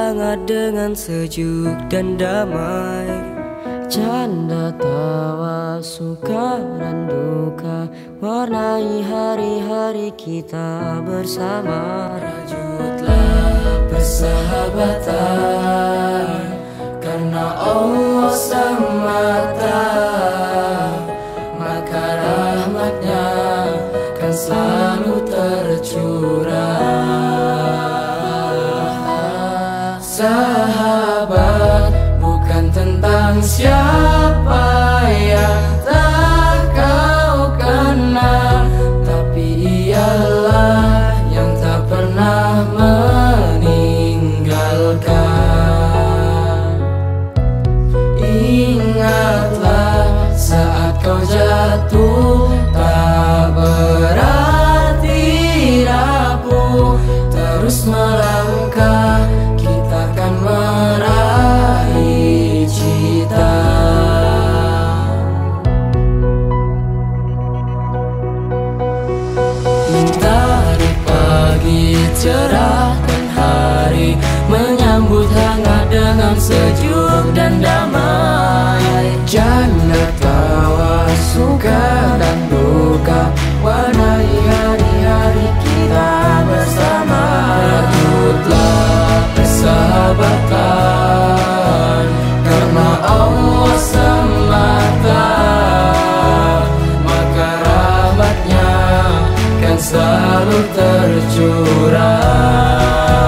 hangat dengan sejuk dan damai. Canda tawa, suka dan duka, warnai hari-hari kita bersama. Rajutlah persahabatan, karena Allah semata, maka rahmatnya kan selalu tercurah. Sahabat bukan tentang siapa yang tak kau kenal, tapi ialah yang tak pernah meninggalkan. Ingatlah saat kau jatuh, tak berarti rapuh. Terus melangkah, kita akan meraih cita. Mentari pagi cerah dan hari menyambut hangat dengan sejuk dan damai. Canda tawa, suka dan duka, warnai hari-hari kita bersama. Rajutlah persahabatan, karena Allah semata, maka rahmatnya kan selalu tercurah.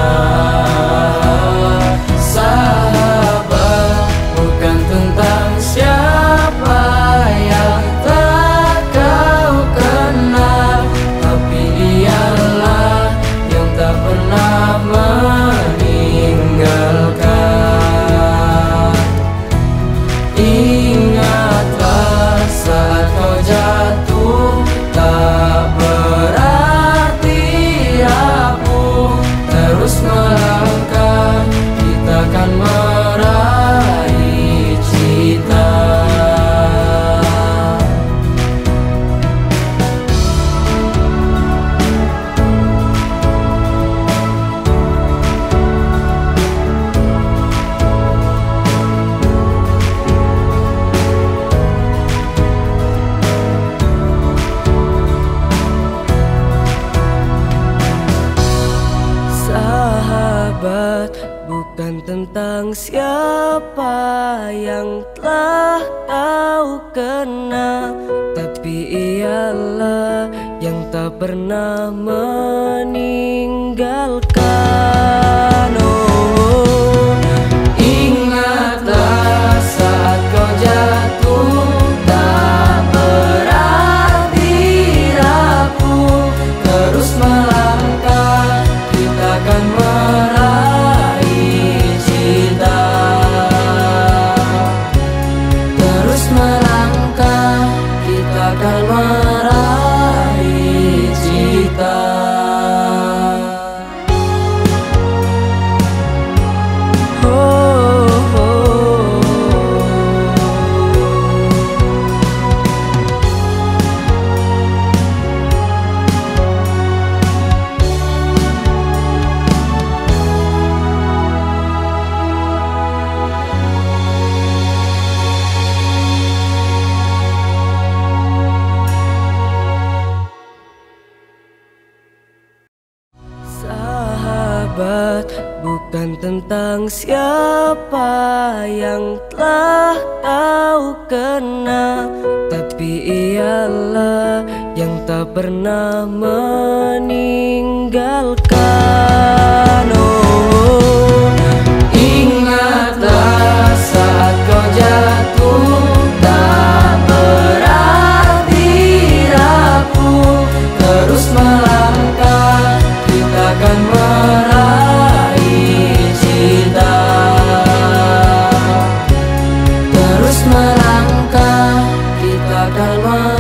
Sahabat bukan tentang siapa yang tak kau kenal, tapi ialah yang tak pernah meninggalkan. Ingatlah saat kau jatuh, tak berarti rapuh. Terus melangkah, kita akan meraih cita. Sahabat bukan tentang siapa yang telah kau kenal, tapi ialah yang tak pernah meninggalkan. Oh, ingatlah saat kau jatuh, tak berarti rapuh. Terus melangkah, kita akan meraih cita. Terus melangkah, kita akan meraih cita. Sahabat bukan tentang siapa yang telah kau kenal, tapi ialah yang tak pernah meninggalkan. Oh, ingatlah saat kau jatuh, tak berarti rapuh. Terus melangkah, kita akan meraih cita. Terus melangkah, kita akan meraih